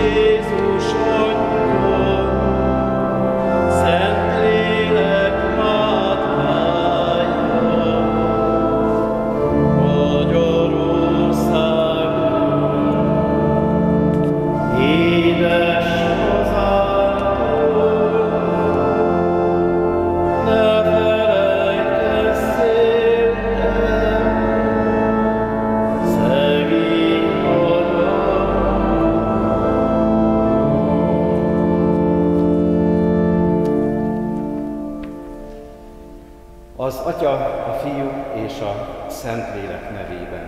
Az Atya, a Fiú és a Szentlélek nevében.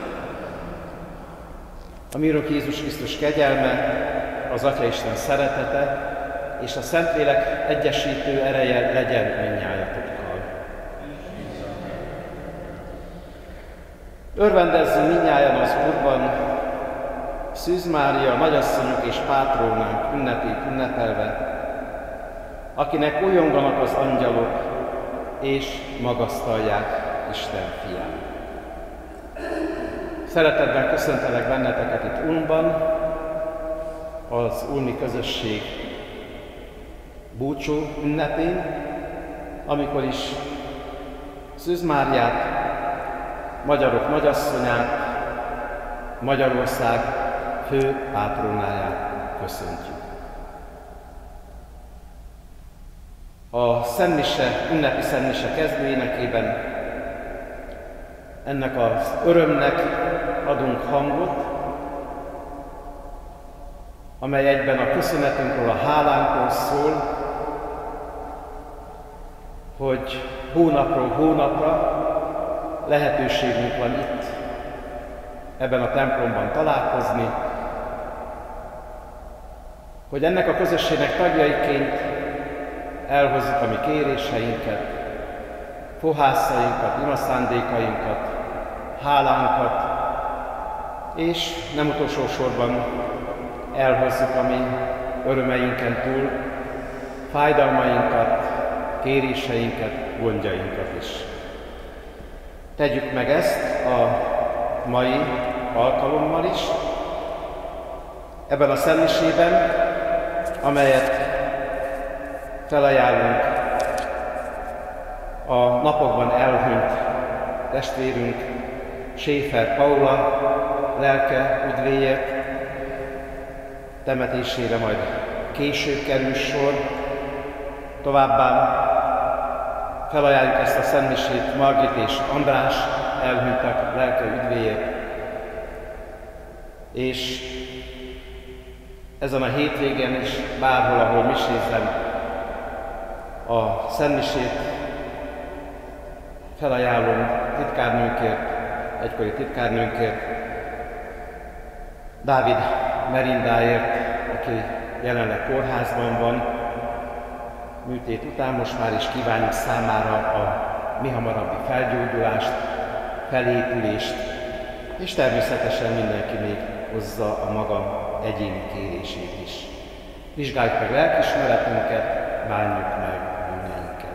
A mi Urunk Jézus Krisztus kegyelme, az Atyaisten szeretete és a Szentlélek egyesítő ereje legyen mindnyájatokkal. Örvendezzünk mindnyájan az Úrban, Szűz Mária, nagyasszonyunk és pátrónánk ünnepét ünnepelve, akinek újonganak az angyalok, és magasztalják Isten fiát. Szeretetben köszöntelek benneteket itt Ulmban, az ulmi közösség búcsú ünnepén, amikor is Szűz Máriát, magyarok nagyasszonyát, Magyarország fő pátrónáját köszöntjük. A Szentmise, ünnepi Szentmise kezdő énekében ennek az örömnek adunk hangot, amely egyben a köszönetünkről, a hálánkról szól, hogy hónapról hónapra lehetőségünk van itt, ebben a templomban találkozni, hogy ennek a közösségnek tagjaiként elhozzuk a mi kéréseinket, fohászainkat, imaszándékainkat, hálánkat, és nem utolsó sorban elhozzuk a mi örömeinken túl fájdalmainkat, kéréseinket, gondjainkat is. Tegyük meg ezt a mai alkalommal is, ebben a szentmisében, amelyet felajánlunk a napokban elhunyt testvérünk Schäfer Paula lelke üdvéért, temetésére majd később kerül sor. Továbbá felajánljuk ezt a szentmisét Margit és András elhunytak lelke üdvéért, és ezen a hétvégén is bárhol, ahol misézzem, a szentmisét felajánlom titkárnőnkért, egykori titkárnőnkért, Dávid Merindáért, aki jelenleg kórházban van, műtét után. Most már is kívánjuk számára a mihamarabbi felgyógyulást, felépülést, és természetesen mindenki még hozza a maga egyéni kérését is. Vizsgáljuk meg lelkiismeretünket, bánjuk meg bűneinket.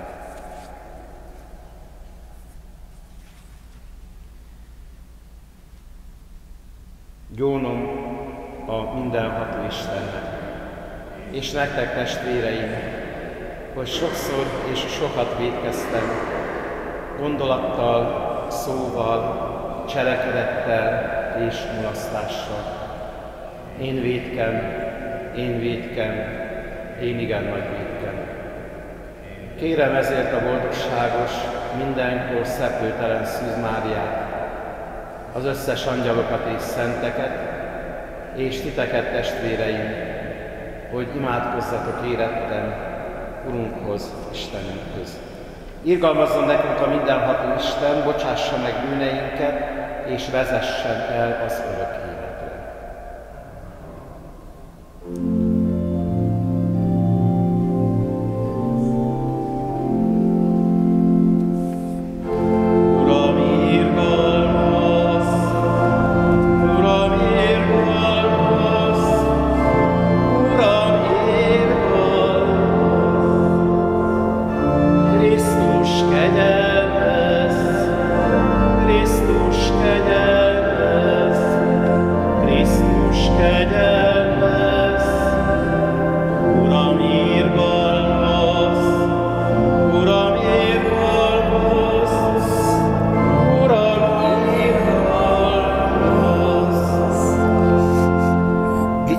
Gyónom a mindenható Istennek, és nektek, testvéreim, hogy sokszor és sokat vétkeztem, gondolattal, szóval, cselekedettel és mulasztással. Én vétkem, én igen nagy vétkem. Kérem ezért a boldogságos, mindenkor szeplőtelen Szűz Máriát, az összes angyalokat és szenteket, és titeket, testvéreim, hogy imádkozzatok érettem Urunkhoz, Istenünkhöz. Irgalmazzon nekünk a mindenható Isten, bocsássa meg bűneinket, és vezessen el az örök életre. Krisztus kegyelmez,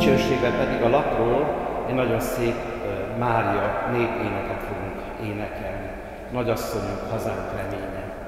dicsőségre pedig a lapról egy nagyon szép Mária népéneket fogunk énekelni. Nagyasszonyunk, hazánk reménye.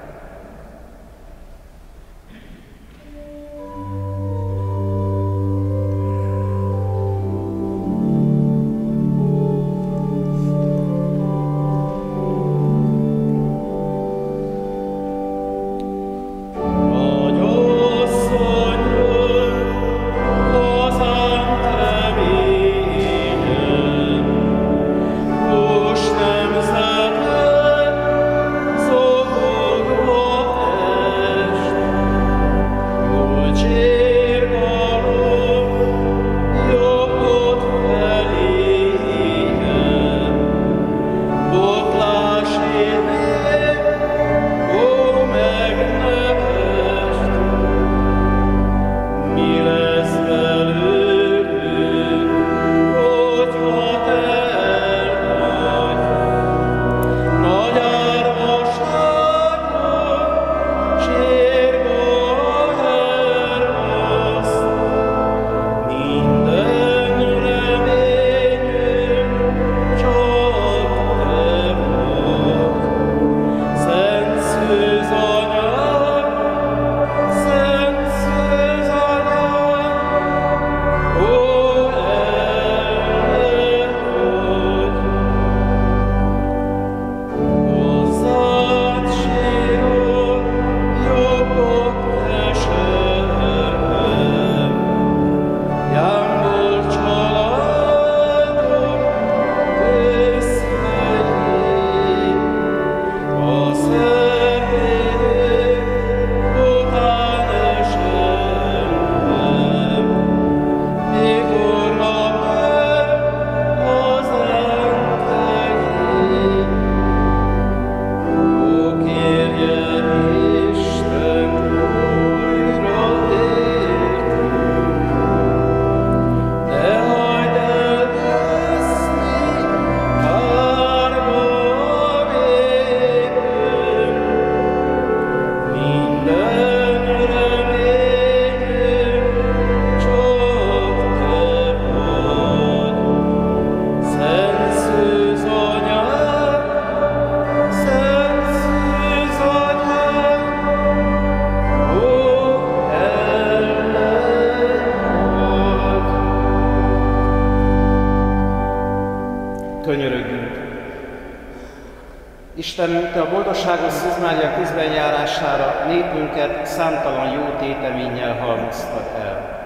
Istenünk, Te a boldogságos Szűz Mária közbenjárására népünket számtalan jó téteménnyel halmoztad el.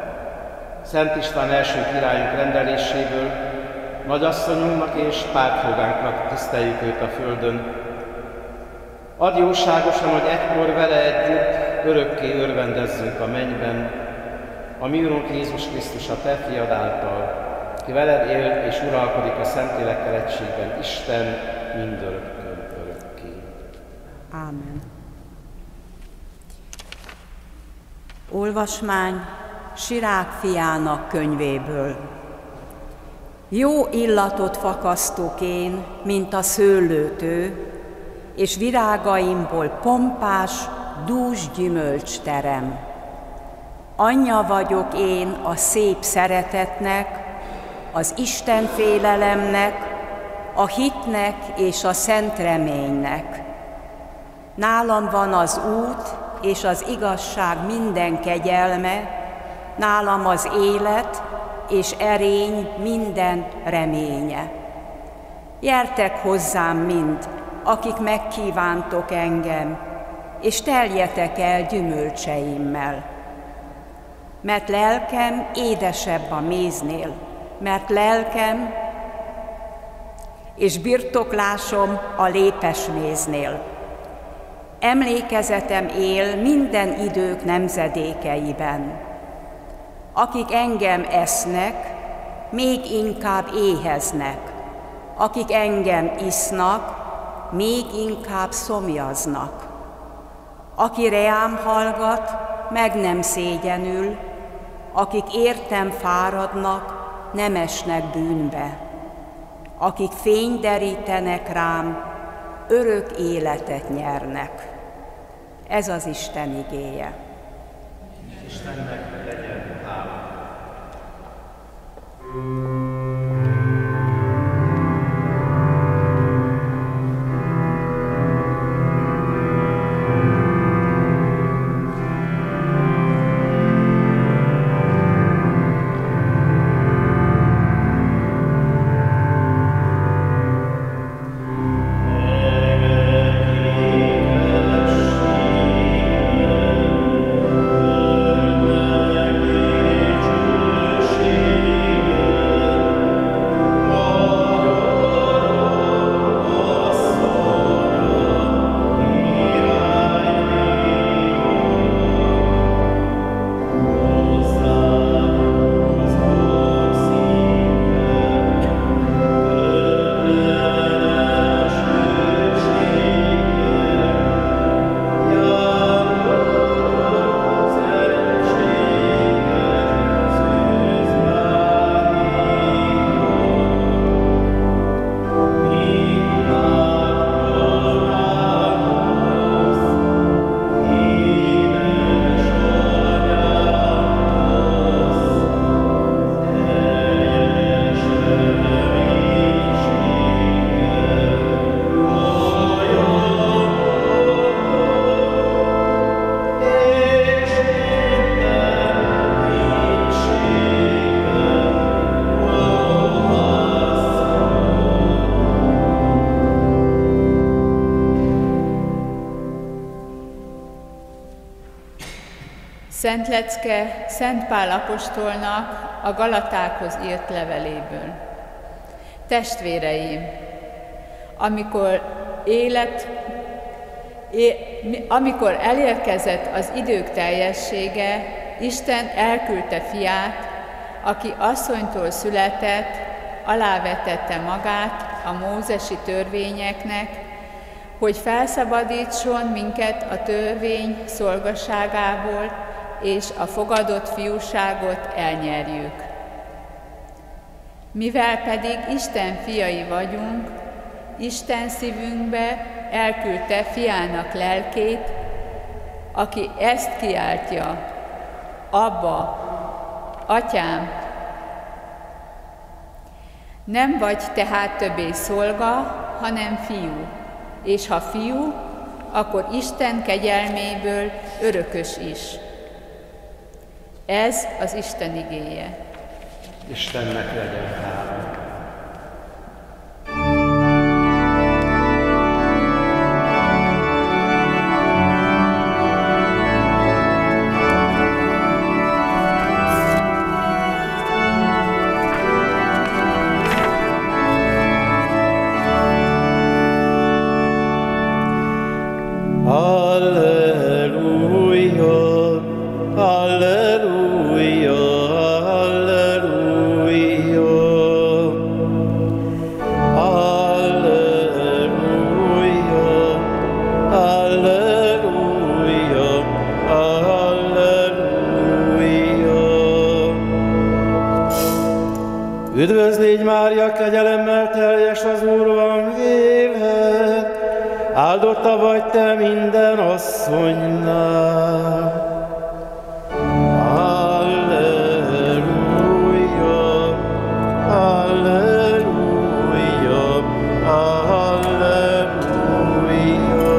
Szent István első királyunk rendeléséből nagyasszonyunknak és pártfogánknak tiszteljük őt a földön. Add jóságosan, hogy egykor vele együtt örökké örvendezzünk a mennyben, a mi Urunk Jézus Krisztus a Te fiad által, ki veled él és uralkodik a Szentlélekkel egységben, Isten mindörökkön örökké. Ámen. Olvasmány Sirák fiának könyvéből. Jó illatot fakasztok én, mint a szőlőtő, és virágaimból pompás, dús gyümölcs terem. Anyja vagyok én a szép szeretetnek, az Isten félelemnek, a hitnek és a szent reménynek. Nálam van az út és az igazság minden kegyelme, nálam az élet és erény minden reménye. Gyertek hozzám mind, akik megkívántok engem, és teljetek el gyümölcseimmel. Mert lelkem édesebb a méznél, mert lelkem és birtoklásom a lépesméznél. Emlékezetem él minden idők nemzedékeiben. Akik engem esznek, még inkább éheznek. Akik engem isznak, még inkább szomjaznak. Aki reám hallgat, meg nem szégyenül, akik értem fáradnak, nem esnek bűnbe. Akik fényt derítenek rám, örök életet nyernek. Ez az Isten igéje. Istennek legyen hála. Szent lecke Szent Pál apostolnak a Galatákhoz írt leveléből. Testvéreim, amikor elérkezett az idők teljessége, Isten elküldte fiát, aki asszonytól született, alávetette magát a mózesi törvényeknek, hogy felszabadítson minket a törvény szolgasságából, és a fogadott fiúságot elnyerjük. Mivel pedig Isten fiai vagyunk, Isten szívünkbe elküldte fiának lelkét, aki ezt kiáltja: Abba, Atyám! Nem vagy tehát többé szolga, hanem fiú, és ha fiú, akkor Isten kegyelméből örökös is. Ez az Isten igéje. Istennek legyen hála. Üdvözlégy Mária, kegyelemmel teljes, az Úr van véled, áldotta vagy te minden asszonynál. Halleluja, halleluja, halleluja.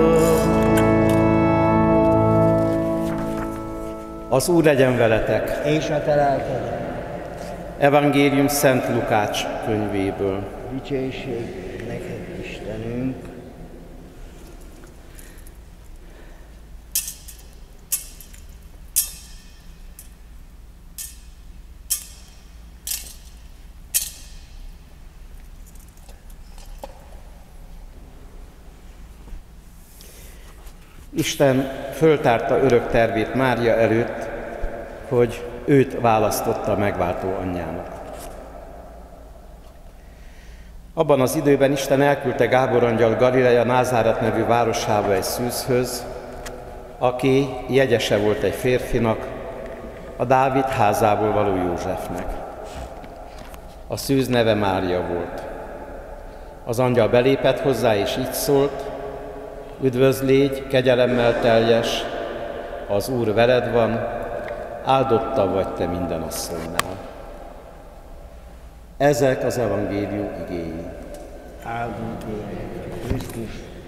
Az Úr legyen veletek. És a te lelked. Evangélium Szent Lukács könyvéből. Dicsőség neked, Istenünk. Isten föltárta örök tervét Mária előtt, hogy őt választotta megváltó anyjának. Abban az időben Isten elküldte Gábor angyal Galileja Názáret nevű városába egy szűzhöz, aki jegyese volt egy férfinak, a Dávid házából való Józsefnek. A szűz neve Mária volt. Az angyal belépett hozzá, és így szólt: Üdvözlégy, kegyelemmel teljes, az Úr veled van, áldotta vagy te minden asszonynál. Ezek az evangélium igéi. Áldunk téged, Krisztus.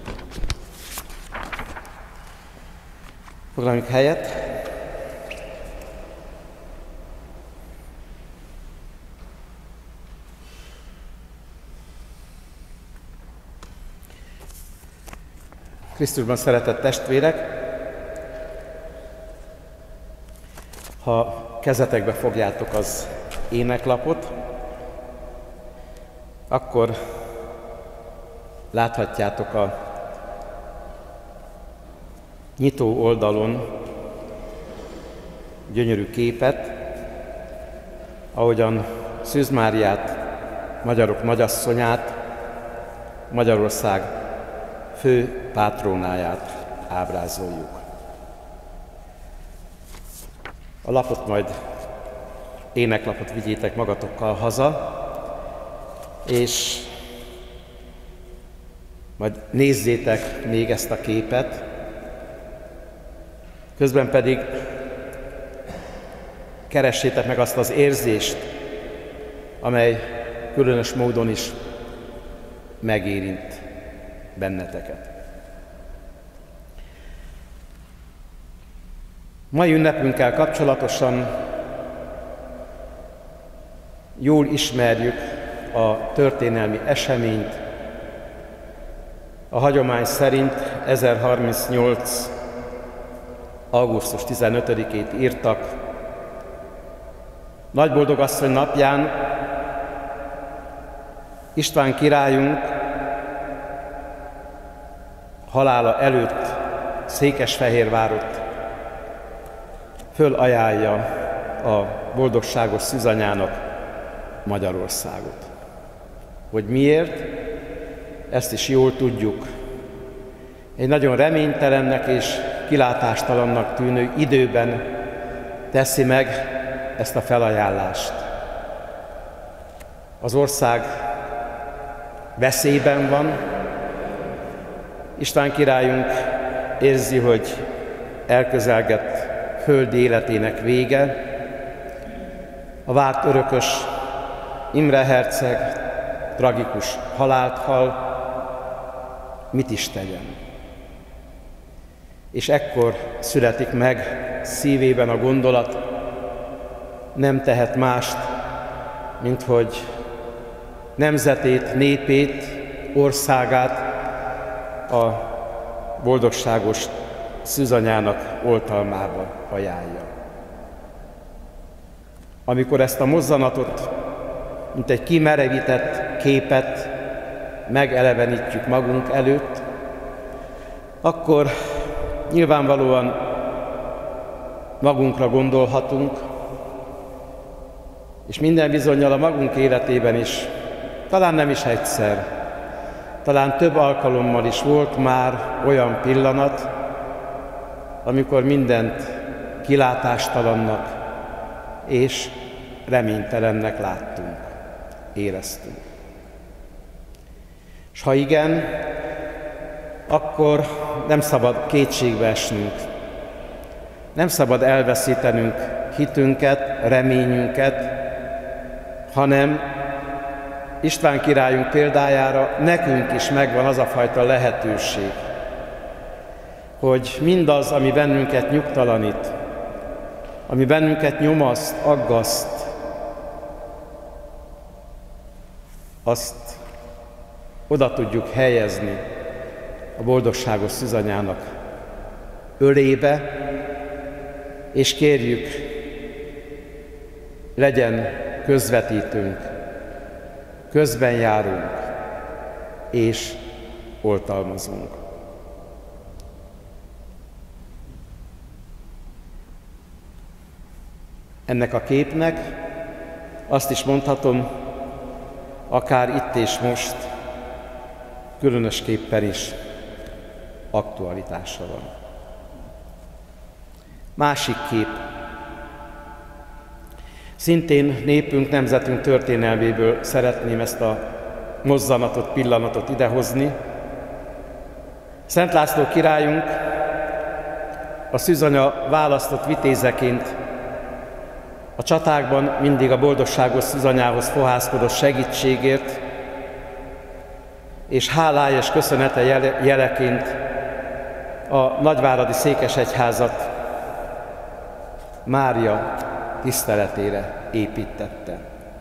Foglaljunk helyet. Krisztusban szeretett testvérek, ha kezetekbe fogjátok az éneklapot, akkor láthatjátok a nyitó oldalon gyönyörű képet, ahogyan Szűz Máriát, magyarok nagyasszonyát, Magyarország fő pátrónáját ábrázoljuk. A lapot majd, éneklapot vigyétek magatokkal haza, és majd nézzétek még ezt a képet, közben pedig keressétek meg azt az érzést, amely különös módon is megérint benneteket. Mai ünnepünkkel kapcsolatosan jól ismerjük a történelmi eseményt. A hagyomány szerint 1038. augusztus 15-ét írtak. Nagyboldogasszony napján István királyunk halála előtt Székesfehérvárot fölajánlja a boldogságos szűzanyának Magyarországot. Hogy miért? Ezt is jól tudjuk. Egy nagyon reménytelennek és kilátástalannak tűnő időben teszi meg ezt a felajánlást. Az ország veszélyben van, István királyunk érzi, hogy elközelgett földi életének vége, a várt örökös Imre herceg tragikus halált hal, mit is tegyen. És ekkor születik meg szívében a gondolat, nem tehet mást, mint hogy nemzetét, népét, országát a boldogságos szűzanyának oltalmába ajánlja. Amikor ezt a mozzanatot, mint egy kimerevített képet megelevenítjük magunk előtt, akkor nyilvánvalóan magunkra gondolhatunk, és minden bizonnyal a magunk életében is, talán nem is egyszer, talán több alkalommal is volt már olyan pillanat, amikor mindent kilátástalannak és reménytelennek láttunk, éreztünk. És ha igen, akkor nem szabad kétségbe esnünk, nem szabad elveszítenünk hitünket, reményünket, hanem István királyunk példájára nekünk is megvan az a fajta lehetőség, hogy mindaz, ami bennünket nyugtalanít, ami bennünket nyomaszt, aggaszt, azt oda tudjuk helyezni a boldogságos szűzanyának ölébe, és kérjük, legyen közvetítőnk, közben járunk és oltalmazunk. Ennek a képnek azt is mondhatom, akár itt és most különösképpen is aktualitása van. Másik kép. Szintén népünk, nemzetünk történelméből szeretném ezt a mozzanatot, pillanatot idehozni. Szent László királyunk a szűzanya választott vitézeként a csatákban mindig a boldogságos Szűzanyához fohászkodott segítségért, és hálája és köszönete jeleként a nagyváradi székesegyházat Mária tiszteletére építette.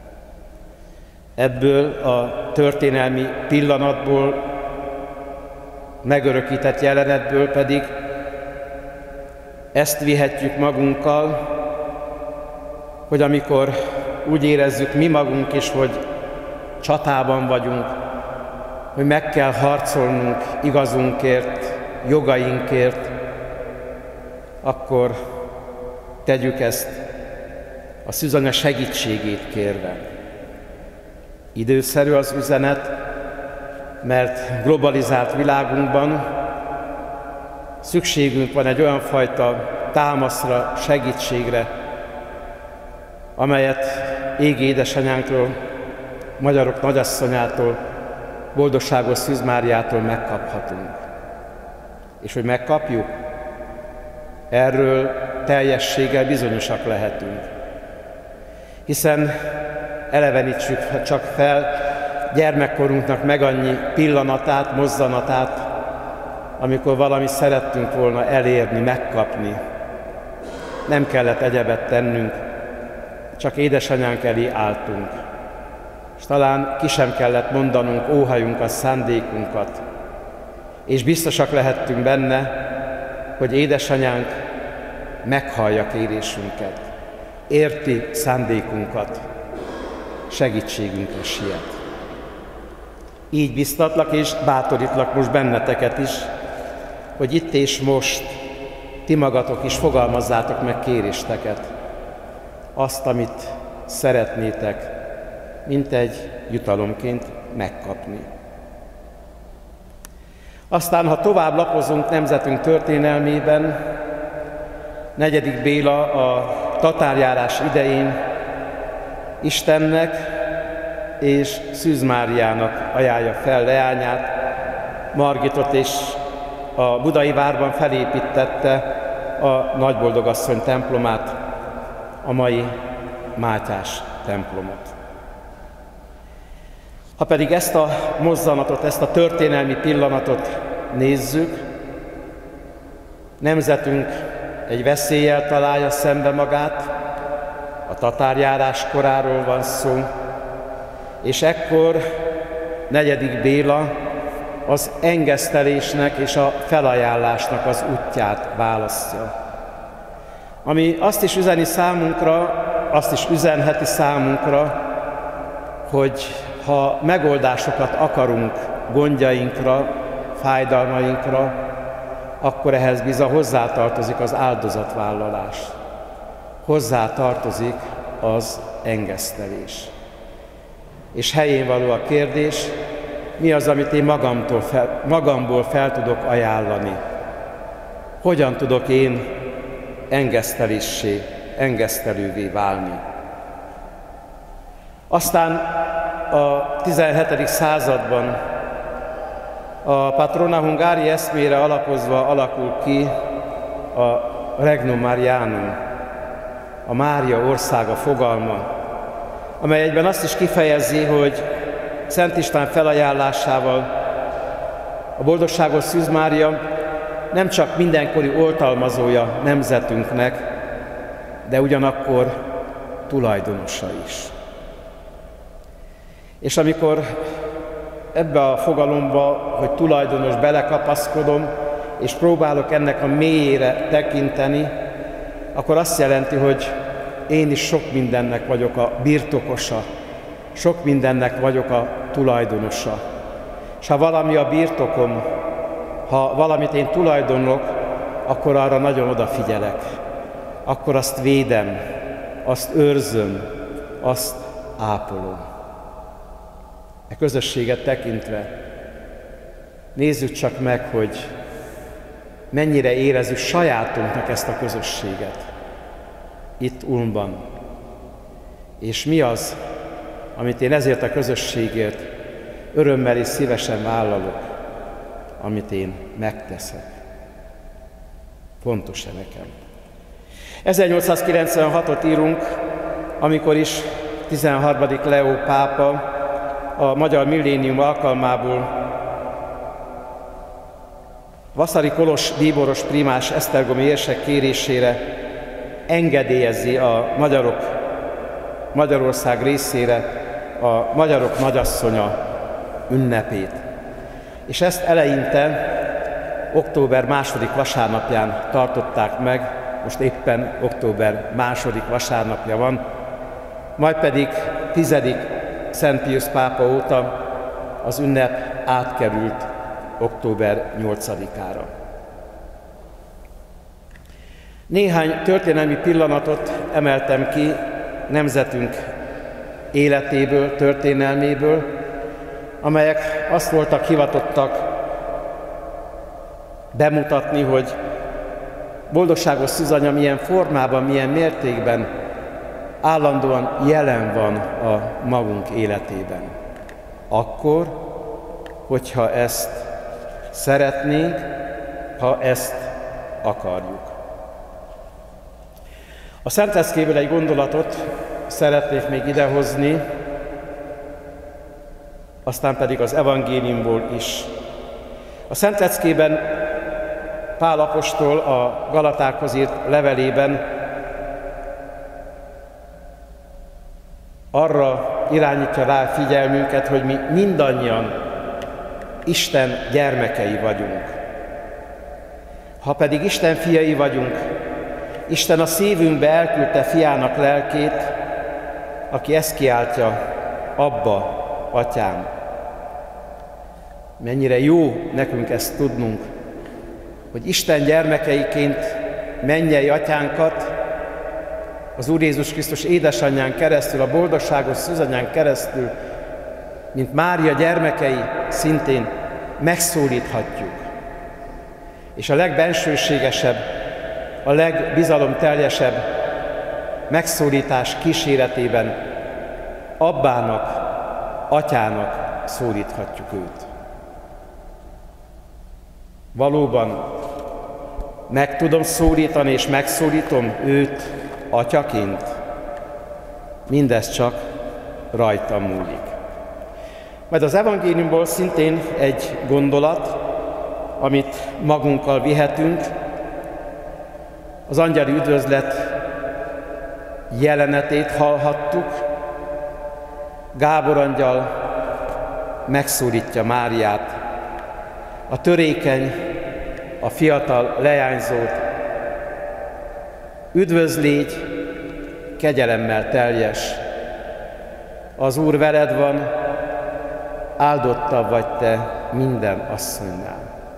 Ebből a történelmi pillanatból, megörökített jelenetből pedig ezt vihetjük magunkkal, hogy amikor úgy érezzük mi magunk is, hogy csatában vagyunk, hogy meg kell harcolnunk igazunkért, jogainkért, akkor tegyük ezt a Szűzanya segítségét kérve. Időszerű az üzenet, mert globalizált világunkban szükségünk van egy olyan fajta támaszra, segítségre, amelyet égi édesanyánktól, magyarok nagyasszonyától, boldogságos Szűz Máriától megkaphatunk. És hogy megkapjuk, erről teljességgel bizonyosak lehetünk. Hiszen elevenítsük csak fel gyermekkorunknak meg annyi pillanatát, mozzanatát, amikor valamit szerettünk volna elérni, megkapni. Nem kellett egyebet tennünk, csak édesanyánk elé álltunk. És talán ki sem kellett mondanunk óhajunkat, szándékunkat. És biztosak lehettünk benne, hogy édesanyánk meghallja kérésünket, érti szándékunkat, segítségünkre siet. Így biztatlak és bátorítlak most benneteket is, hogy itt és most ti magatok is fogalmazzátok meg kéréseket, azt, amit szeretnétek, mint egy jutalomként megkapni. Aztán, ha tovább lapozunk nemzetünk történelmében, 4. Béla a tatárjárás idején Istennek és Szűz Máriának ajánlja fel leányát, Margitot, és a budai várban felépítette a Nagyboldogasszony templomát, a mai Mátyás templomot. Ha pedig ezt a mozzanatot, ezt a történelmi pillanatot nézzük, nemzetünk egy veszéllyel találja szembe magát, a tatárjárás koráról van szó, és ekkor 4. Béla az engesztelésnek és a felajánlásnak az útját választja. Ami azt is üzeni számunkra, azt is üzenheti számunkra, hogy ha megoldásokat akarunk gondjainkra, fájdalmainkra, akkor ehhez bizony hozzátartozik az áldozatvállalás. Hozzátartozik az engesztelés. És helyén való a kérdés, mi az, amit én magamból fel tudok ajánlani? Hogyan tudok én engesztelővé válni? Aztán a 17. században a Patrona Hungari eszmére alapozva alakul ki a Regnum Marianum, a Mária országa fogalma, amely egyben azt is kifejezi, hogy Szent István felajánlásával a boldogságos Szűz Mária nem csak mindenkori oltalmazója nemzetünknek, de ugyanakkor tulajdonosa is. És amikor ebbe a fogalomba, hogy tulajdonos, belekapaszkodom, és próbálok ennek a mélyére tekinteni, akkor azt jelenti, hogy én is sok mindennek vagyok a birtokosa, sok mindennek vagyok a tulajdonosa. És ha valami a birtokom, ha valamit én tulajdonlok, akkor arra nagyon odafigyelek. Akkor azt védem, azt őrzöm, azt ápolom. E közösséget tekintve nézzük csak meg, hogy mennyire érezzük sajátunknak ezt a közösséget itt Ulmban. És mi az, amit én ezért a közösségért örömmel és szívesen vállalok, amit én megteszek. Fontos-e nekem? 1896-ot írunk, amikor is 13. Leó pápa a magyar millénium alkalmából Vaszary Kolos bíboros primás esztergomi érsek kérésére engedélyezi a Magyarország részére a Magyarok Nagyasszonya ünnepét. És ezt eleinte október 2. vasárnapján tartották meg, most éppen október 2. vasárnapja van, majd pedig 10. Szent Piusz pápa óta az ünnep átkerült október 8-ára. Néhány történelmi pillanatot emeltem ki nemzetünk életéből, történelméből, amelyek azt voltak hivatottak bemutatni, hogy boldogságos Szűzanya milyen formában, milyen mértékben állandóan jelen van a magunk életében. Akkor, hogyha ezt szeretnénk, ha ezt akarjuk. A Szentleckéből egy gondolatot szeretnék még idehozni, aztán pedig az evangéliumból is. A Szentleckében Pál apostol a Galatákhoz írt levelében arra irányítja rá figyelmünket, hogy mi mindannyian Isten gyermekei vagyunk. Ha pedig Isten fiai vagyunk, Isten a szívünkbe elküldte fiának lelkét, aki ezt kiáltja, Abba, Atyám. Mennyire jó nekünk ezt tudnunk, hogy Isten gyermekeiként mennyei Atyánkat az Úr Jézus Krisztus édesanyján keresztül, a boldogságos Szűzanyán keresztül, mint Mária gyermekei szintén megszólíthatjuk. És a legbensőségesebb, a legbizalomteljesebb megszólítás kíséretében Abbának, Atyának szólíthatjuk őt. Valóban meg tudom szólítani és megszólítom őt Atyaként? Mindez csak rajtam múlik. Majd az evangéliumból szintén egy gondolat, amit magunkkal vihetünk. Az angyali üdvözlet jelenetét hallhattuk. Gábor angyal megszólítja Máriát, a törékeny, a fiatal leányzót. Üdvözl légy, kegyelemmel teljes, az Úr veled van, áldottabb vagy te minden asszonynál.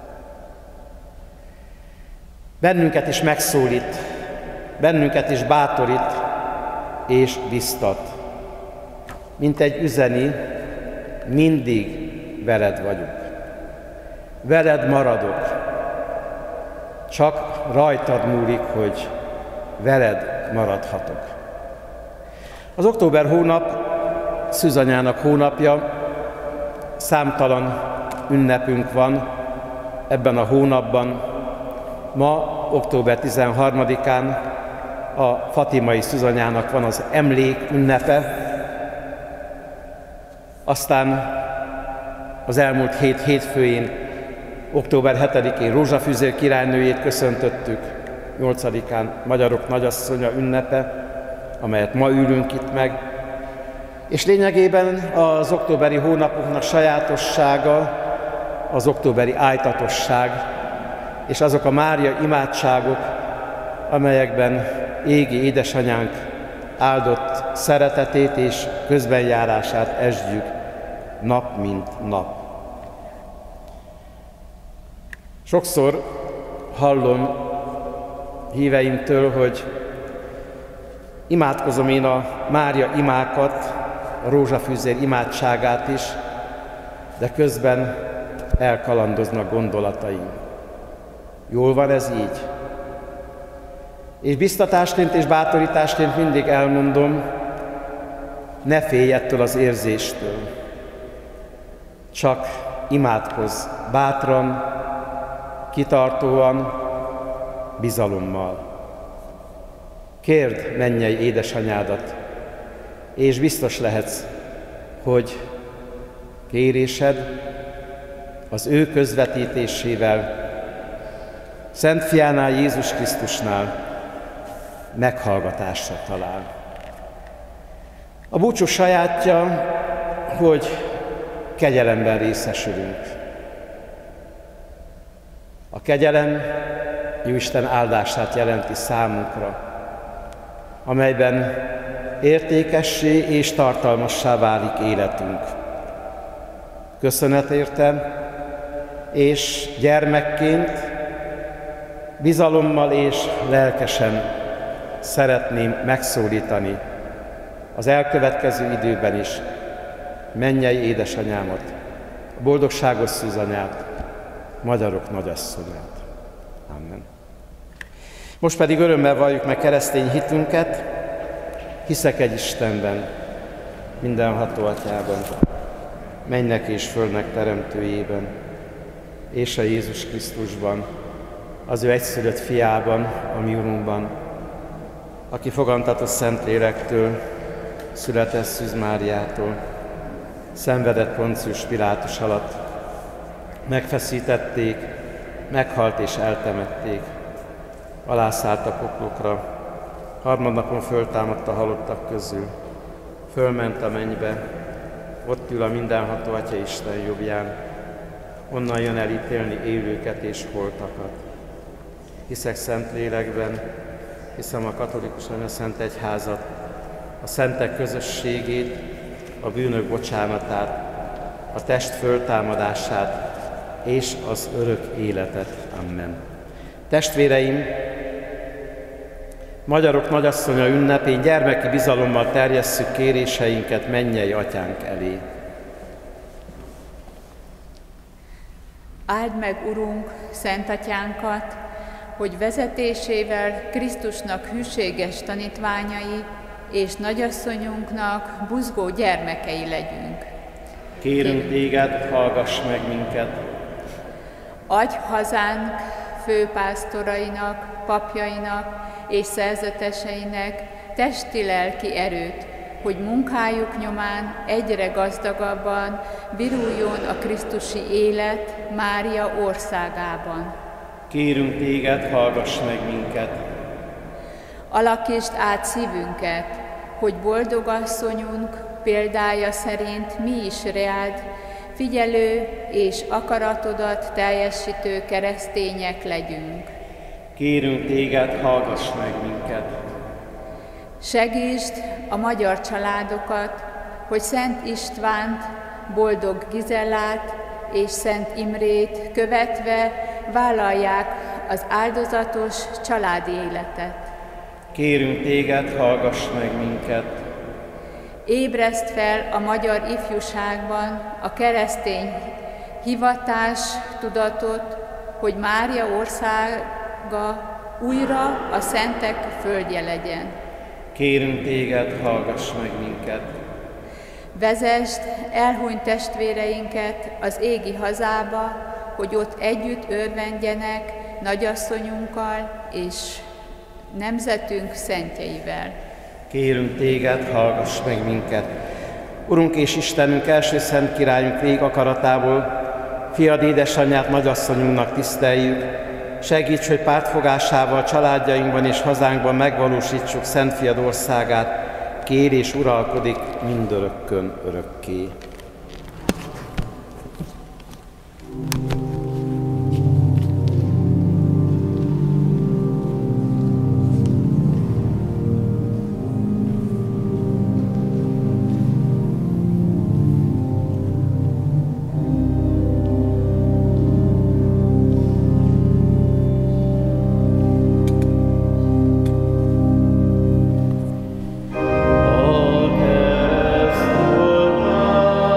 Bennünket is megszólít, bennünket is bátorít és biztat. Mint egy üzeni, mindig veled vagyok. Veled maradok. Csak rajtad múlik, hogy veled maradhatok. Az október hónap Szűzanyának hónapja, számtalan ünnepünk van ebben a hónapban. Ma, október 13-án a fatimai Szűzanyának van az emlék ünnepe, aztán az elmúlt hétfőjén, október 7-én Rózsafűzér királynőjét köszöntöttük, 8-án Magyarok Nagyasszonya ünnepe, amelyet ma ülünk itt meg. És lényegében az októberi hónapunknak sajátossága az októberi ájtatosság, és azok a Mária imádságok, amelyekben égi édesanyánk áldott szeretetét és közbenjárását esdjük nap mint nap. Sokszor hallom híveimtől, hogy imádkozom én a Mária imákat, a Rózsafűzér imádságát is, de közben elkalandoznak gondolataim. Jól van ez így? És biztatásként és bátorításként mindig elmondom, ne félj ettől az érzéstől. Csak imádkozz bátran, kitartóan, bizalommal. Kérd mennyei édesanyádat, és biztos lehetsz, hogy kérésed az ő közvetítésével, Szent Fiánál, Jézus Krisztusnál meghallgatásra talál. A búcsú sajátja, hogy kegyelemben részesülünk. A kegyelem Jóisten áldását jelenti számunkra, amelyben értékessé és tartalmassá válik életünk. Köszönet érte, és gyermekként bizalommal és lelkesen szeretném megszólítani az elkövetkező időben is mennyei édesanyámat, a boldogságos szűzanyát, magyarok nagyasszonyát. Amen. Most pedig örömmel valljuk meg keresztény hitünket, hiszek egy Istenben, mindenható Atyában, mennek és földnek teremtőjében, és a Jézus Krisztusban, az ő egyszülött fiában, a mi Urunkban, aki fogantatott Szentlélektől, született Szűz Máriától, szenvedett Poncius Pilátus alatt, megfeszítették, meghalt és eltemették, alászállt a poklokra, harmadnapon föltámadt a halottak közül, fölment a mennybe, ott ül a mindenható Atya Isten jobbján, onnan jön elítélni élőket és holtakat. Hiszek Szentlélekben, hiszem a katolikus Szent Egyházat, a szentek közösségét, a bűnök bocsánatát, a test föltámadását és az örök életet. Amen. Testvéreim, magyarok nagyasszonya ünnepén gyermeki bizalommal terjesszük kéréseinket mennyei Atyánk elé. Áld meg, Urunk, Szent Atyánkat, hogy vezetésével Krisztusnak hűséges tanítványai és nagyasszonyunknak buzgó gyermekei legyünk. Kérünk téged, hallgass meg minket! Adj hazánk főpásztorainak, papjainak és szerzeteseinek testi-lelki erőt, hogy munkájuk nyomán egyre gazdagabban viruljon a krisztusi élet Mária országában. Kérünk téged, hallgass meg minket! Alakítsd át szívünket, hogy boldog asszonyunk példája szerint mi is reád, figyelő és akaratodat teljesítő keresztények legyünk. Kérünk téged, hallgass meg minket! Segítsd a magyar családokat, hogy Szent Istvánt, boldog Gizellát és Szent Imrét követve vállalják az áldozatos családi életet. Kérünk téged, hallgass meg minket! Ébreszd fel a magyar ifjúságban a keresztény hivatás tudatot, hogy Mária országa újra a szentek földje legyen. Kérünk téged, hallgass meg minket! Vezesd elhunyt testvéreinket az égi hazába, hogy ott együtt örvendjenek nagyasszonyunkkal és nemzetünk szentjeivel. Kérünk téged, hallgass meg minket! Urunk és Istenünk, első szent királyunk vég akaratából, fiad édesanyját nagyasszonyunknak tiszteljük, segíts, hogy pártfogásával családjainkban és hazánkban megvalósítsuk Szent Fiad országát, kér és uralkodik mindörökkön örökké. A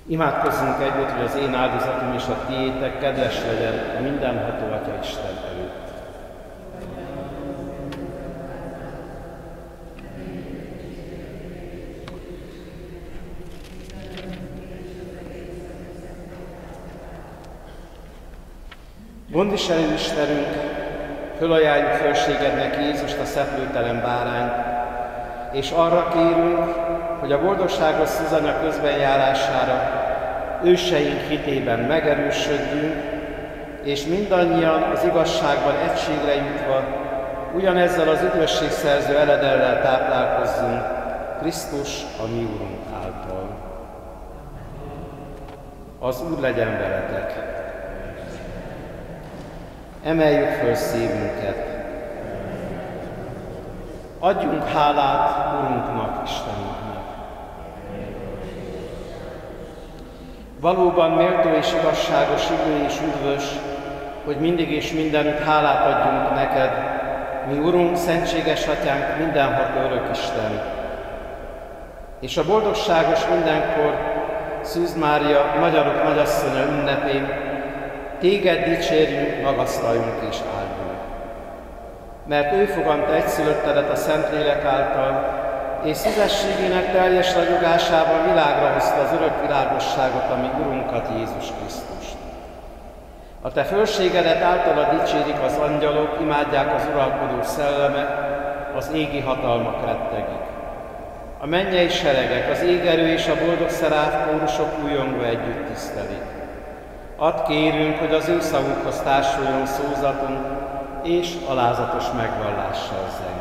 Imádkozzunk együtt, hogy az én áldozatom és a tiétek kedves legyen a mindenható Atya Isten előtt. Gondviselő Istenünk, fölajánljuk fölségednek Jézust, a szeplőtelen bárányt, és arra kérünk, hogy a boldogságos Szuzanya közbenjárására őseink hitében megerősödjünk, és mindannyian az igazságban egységre jutva ugyanezzel az üdvösségszerző eledellel táplálkozzunk Krisztus, a mi Úrunk által. Az Úr legyen veletek! Emeljük föl szívünket! Adjunk hálát Urunknak, Istenünknek! Valóban méltó és igazságos, igő és üdvös, hogy mindig és mindenütt hálát adjunk neked, mi Urunk, szentséges Atyánk, mindenható örök Isten. És a boldogságos mindenkor Szűz Mária, magyarok nagyasszonya ünnepén téged dicsérjünk, magasztaljunk és áldjunk. Mert ő fogadta egyszülöttedet a Szentlélek által, és szüzességének teljes ragyogásában világra hozta az örök világosságot, ami Urunkat, Jézus Krisztust. A te fölségedet általad dicsérik az angyalok, imádják az uralkodó szellemek, az égi hatalmak rettegik. A mennyei seregek, az égerő és a boldog szeráf kórusok újongva együtt tisztelik. Add kérünk, hogy az ő szavukhoz társuljon szózatunk, és alázatos megvallással zengjünk.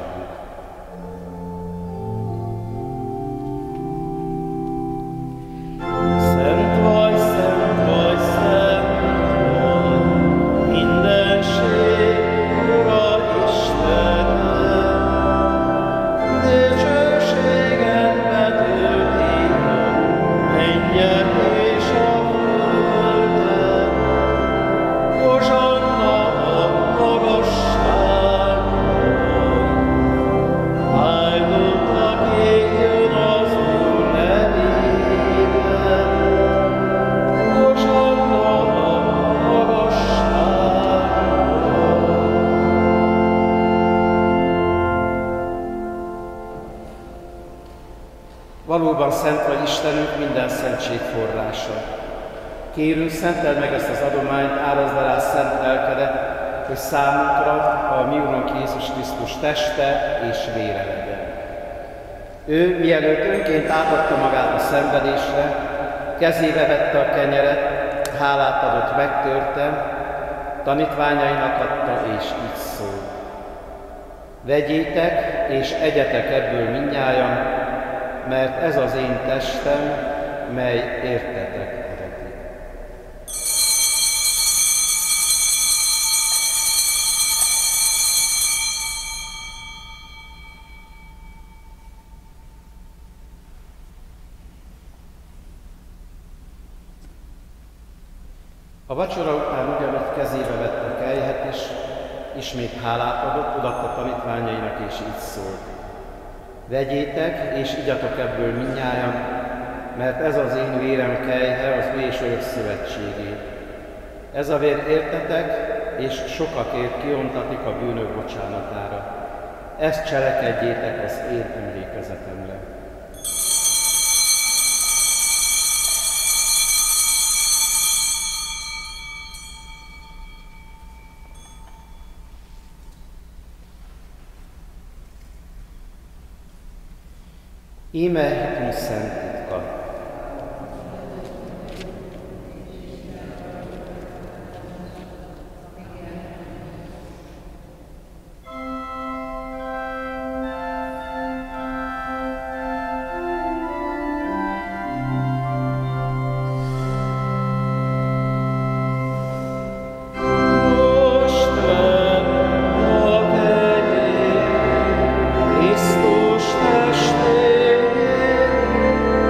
Valóban szent vagy Istenünk, minden szentség forrása. Kérünk, szenteld meg ezt az adományt, árazd rá szent lelkedet, hogy számunkra a mi Urunk Jézus Krisztus teste és vére legyen. Ő, mielőtt önként átadta magát a szenvedésre, kezébe vette a kenyeret, hálát adott, megtörte, tanítványainak adta, és így szól. Vegyétek és egyetek ebből mindnyájan, mert ez az én testem, mely értetek adatik. A vacsora után ugyanúgy kezébe vette a kelyhet, és ismét hálát adott, odaadta tanítványainak, és így szólt. Vegyétek, és igyatok ebből mindnyájan, mert ez az én vérem kelyhe, az új és örök szövetségé. Ez a vér értetek, és sokakért kiontatik a bűnök bocsánatára. Ezt cselekedjétek az én emlékezetemre. Íme hitünk szent titka. Krisztus testét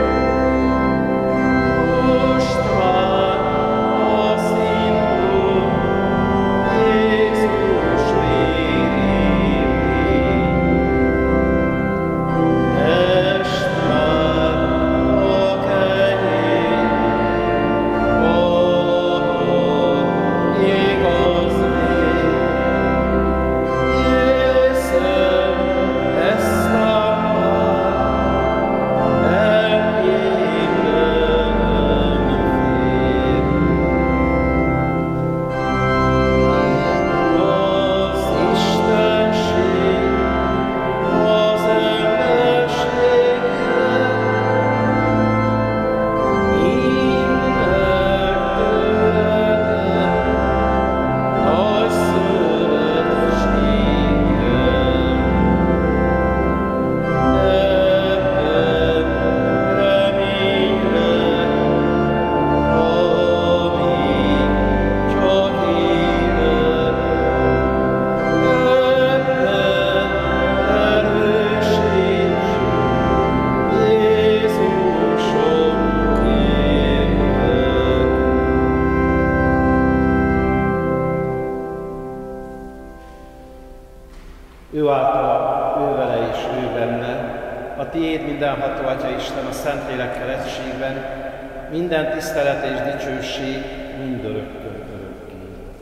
Tiéd mindenható Atya Isten a Szentlélekkel egységben, minden tisztelet és dicsőség mindörökkön örökké.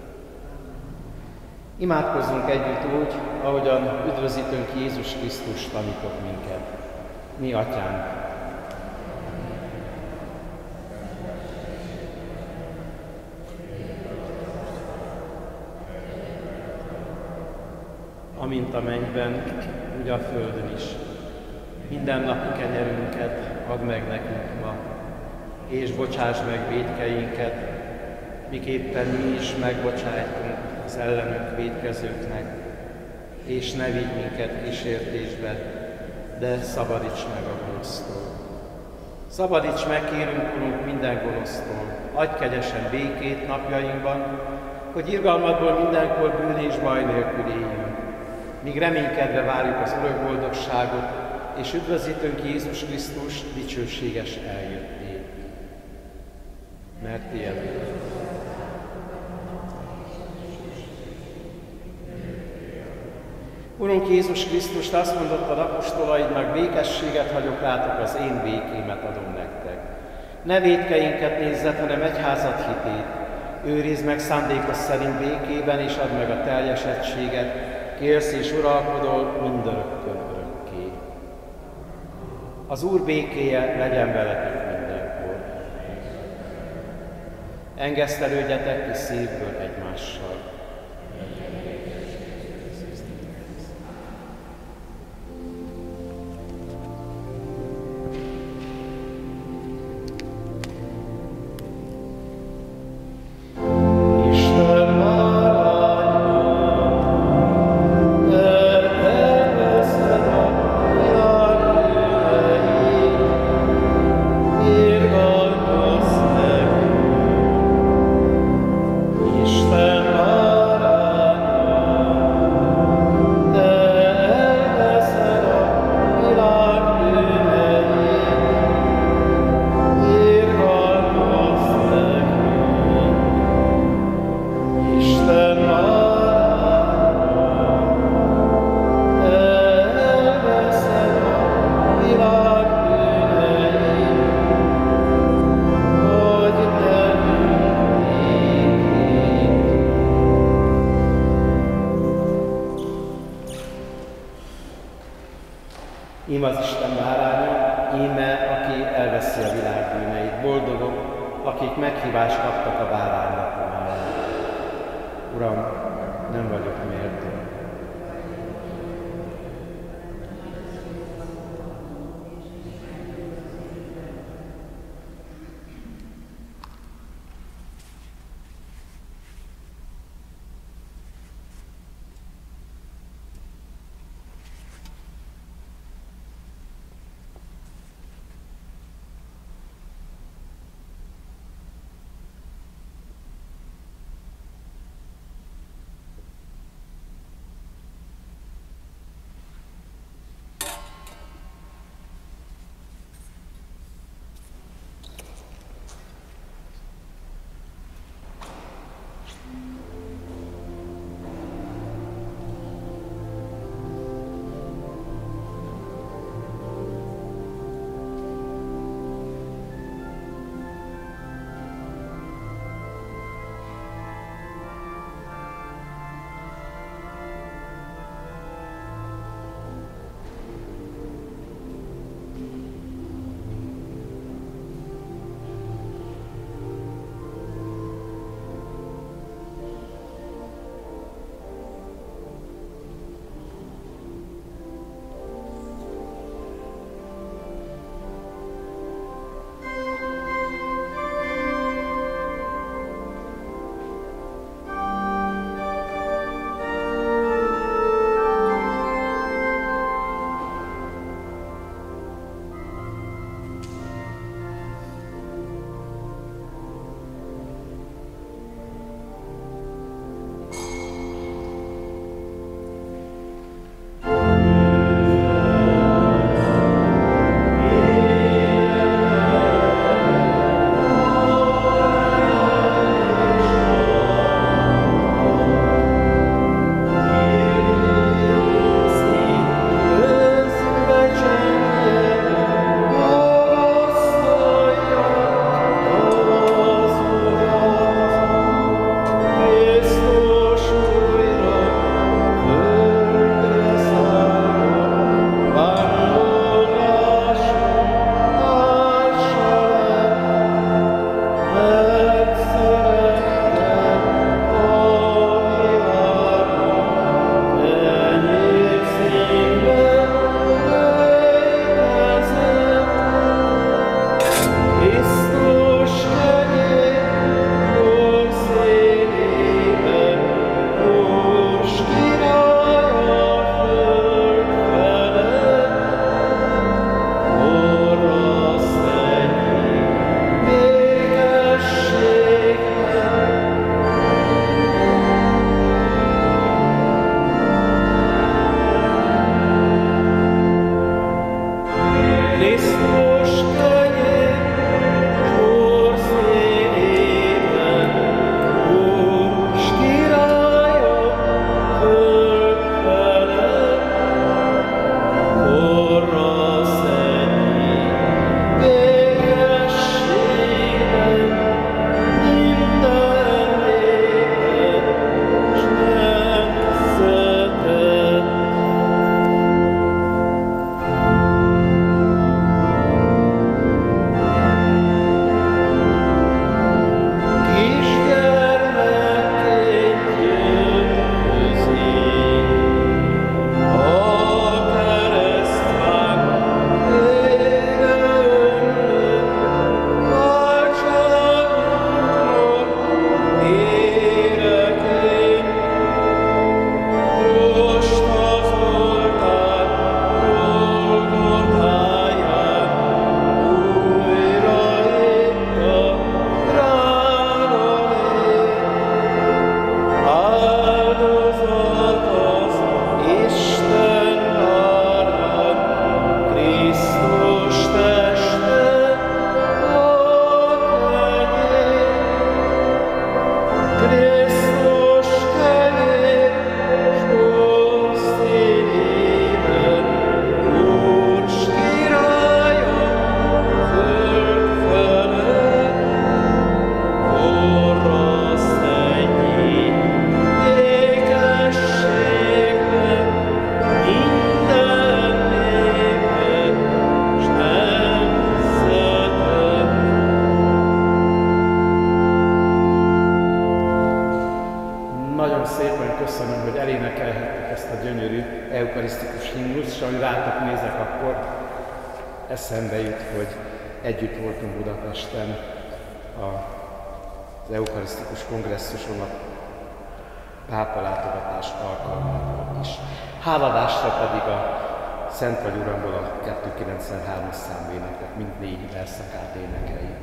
Imádkozzunk együtt úgy, ahogyan üdvözítőnk Jézus Krisztus tanított minket. Mi Atyánk, amint a mennyben, úgy a földön is. Mindennapi kenyerünket add meg nekünk ma, és bocsáss meg vétkeinket, miképpen mi is megbocsájtunk az ellenünk vétkezőknek, és ne vigy minket kísértésbe, de szabadíts meg a gonosztól. Szabadíts meg, kérünk, Urunk, minden gonosztól, adj kegyesen békét napjainkban, hogy irgalmadból mindenkor bűn és baj nélkül éljünk, míg reménykedve várjuk az örök boldogságot, és üdvözítőnk Jézus Krisztus dicsőséges eljöttét. Mert tiéd. Urunk Jézus Krisztus, te azt mondottad apostolaidnak, békességet hagyok rátok, az én békémet adom nektek. Ne vétkeinket nézzed, hanem egyházad hitét. Őrizd meg szándékos szerint békében, és add meg a teljes egységet, kérsz és uralkodol mindörökkön örökké. Az Úr békéje legyen veletek mindenkor. Engesztelődjetek ki szívből egymással. Ím az Isten báránya, íme, aki elveszi a világ bűneit. Boldogok, akik meghívást kaptak a bárány lakomára. Uram, nem vagyok méltó. Eszembe jut, hogy együtt voltunk Budapesten az eukarisztikus kongresszuson a pápa látogatás alkalmával is. Háladásra pedig a Szent vagy Uramból a 293-as számvéneknek mind 4 verszakát énekeljük.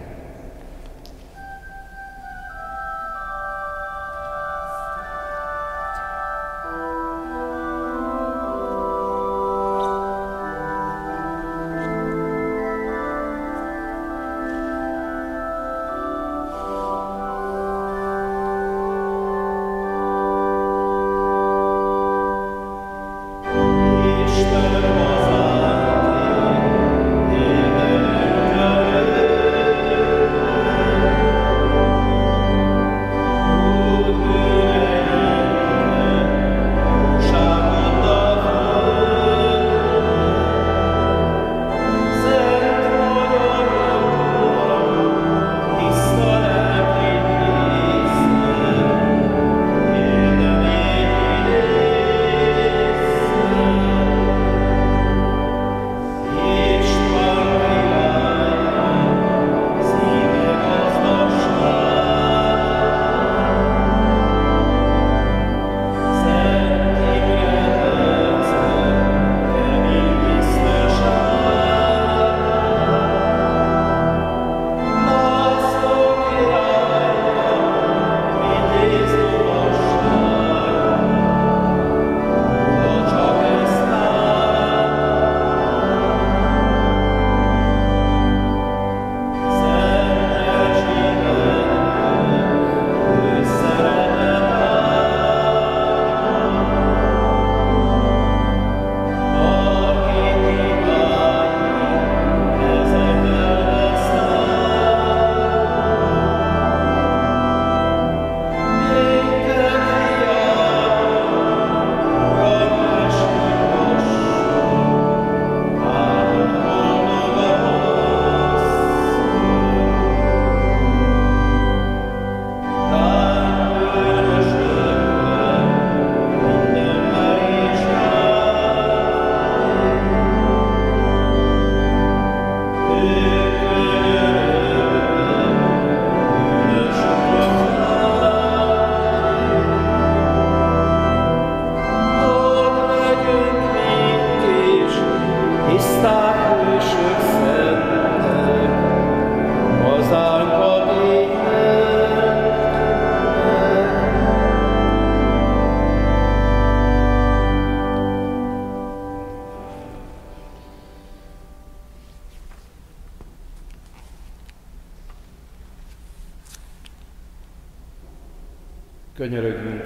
Könyörögjünk!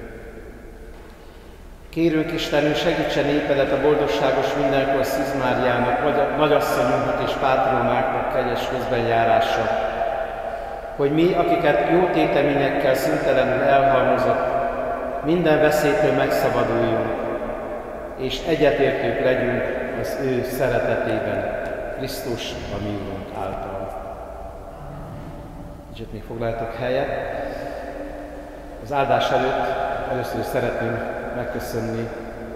Kérünk Istenünk, segítse népedet a boldogságos mindenkor Szűz Máriának, nagyasszonyunknak és pátronáknak kegyes közbenjárása, hogy mi, akiket jó téteményekkel szüntelenül elhalmozott, minden veszélytől megszabaduljunk, és egyetértők legyünk az ő szeretetében, Krisztus a mi Urunk által. Kicsit még foglaljatok helyet. Az áldás előtt először is szeretném megköszönni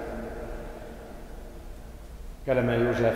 Kelemen József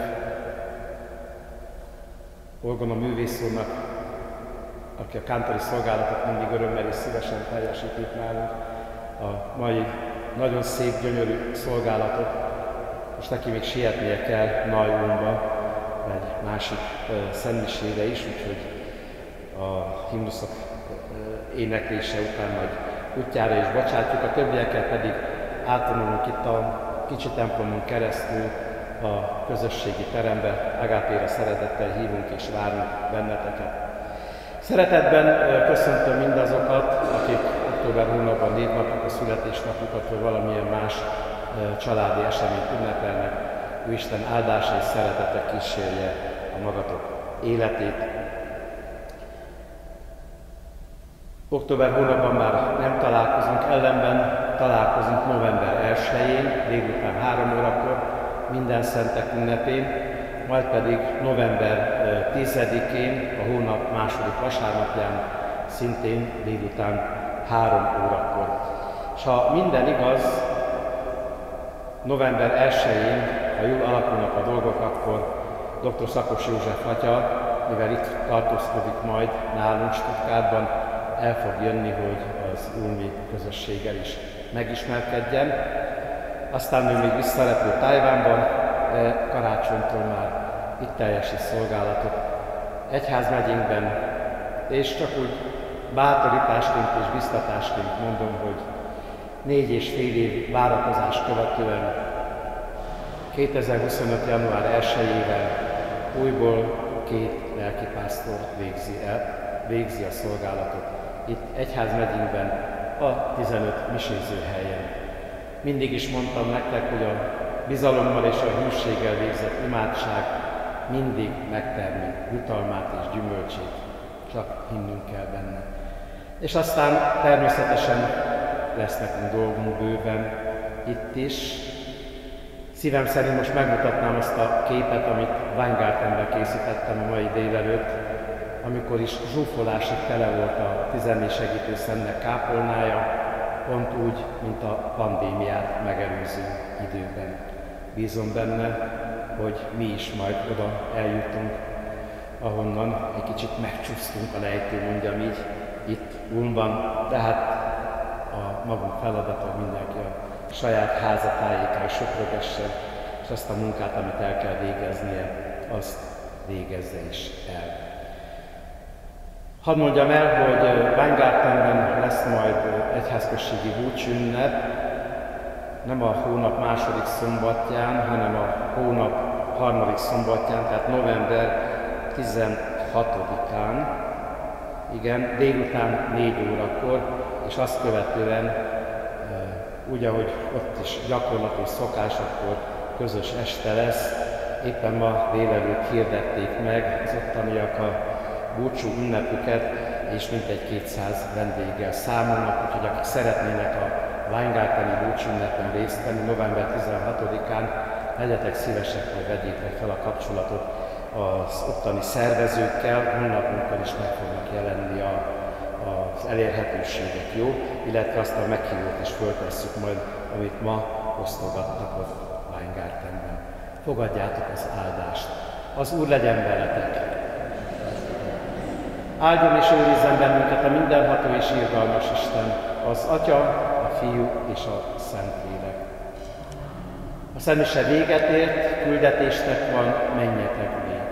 orgona művész úrnak, aki a kántori szolgálatot mindig örömmel és szívesen teljesítik nálunk, a mai nagyon szép, gyönyörű szolgálatot. Most neki még sietnie kell Najlónba, egy másik szentmisére is, úgyhogy a himnuszok éneklése után majd útjára is bocsátjuk, a többieket pedig átvonulunk itt a kicsi templomon keresztül a közösségi terembe, Agápéra szeretettel hívunk és várunk benneteket. Szeretetben köszöntöm mindazokat, akik október hónapban névnapjuk, a születésnapjukat, vagy valamilyen más családi eseményt ünnepelnek, ő Isten áldása és szeretete kísérje a magatok életét. Október hónapban már nem találkozunk, ellenben találkozunk november 1-én, délután 3 órakor, minden szentek ünnepén, majd pedig november 10-én, a hónap második vasárnapján, szintén délután 3 órakor. És ha minden igaz, november 1-én, ha jól alakulnak a dolgok, akkor dr. Szakos József atya, mivel itt tartózkodik majd nálunk Stuttgartban, el fog jönni, hogy az ulmi közösséggel is megismerkedjen. Aztán ő még visszarepül Tajvánban, de karácsonytól már itt teljesít szolgálatot egyházmegyénkben, és csak úgy bátorításként és biztatásként mondom, hogy 4,5 év várakozás követően 2025. január 1-ével újból 2 lelkipásztor végzi a szolgálatot itt egyházmegyénkben, a 15 misézőhelyen. Mindig is mondtam nektek, hogy a bizalommal és a hűséggel végzett imádság mindig megtermi jutalmát és gyümölcsét, csak hinnünk kell benne. És aztán természetesen lesz nekünk dolgunk bőven itt is. Szívem szerint most megmutatnám azt a képet, amit Weingartenben készítettem a mai délelőtt, amikor is zsúfolásig tele volt a 14 segítőszentnek kápolnája, pont úgy, mint a pandémiát megelőző időben. Bízom benne, hogy mi is majd oda eljutunk, ahonnan egy kicsit megcsúsztunk a lejtőn, mondjam így, itt Ulmban, de hát a magunk feladata, mindenki a saját házatájékán söprögessen, és azt a munkát, amit el kell végeznie, azt végezze is el. Hadd mondjam el, hogy Weingartenben lesz majd egyházközségi búcsünnep, nem a hónap második szombatján, hanem a hónap harmadik szombatján, tehát november 16-án, igen, délután 4 órakor, és azt követően, úgy, ahogy ott is gyakorlat és szokás, akkor közös este lesz. Éppen ma délelőtt hirdették meg az ottaniak a búcsú ünnepüket, és mintegy 200 vendéggel számolnak, úgyhogy akik szeretnének a Weingarteni búcsúünnepen részt venni november 16-án, legyetek szívesek, hogy vegyétek fel a kapcsolatot az ottani szervezőkkel, honlapunkon is meg fognak jelenni az elérhetőségek, jó? Illetve azt a meghívót is föltesszük majd, amit ma osztogattak ott Weingartenben. Fogadjátok az áldást. Az Úr legyen veletek! Áldjon és őrizzen bennünket a mindenható és irgalmas Isten, az Atya, a Fiú és a Szentlélek. A szentmise véget ért, küldetésnek van, menjetek még.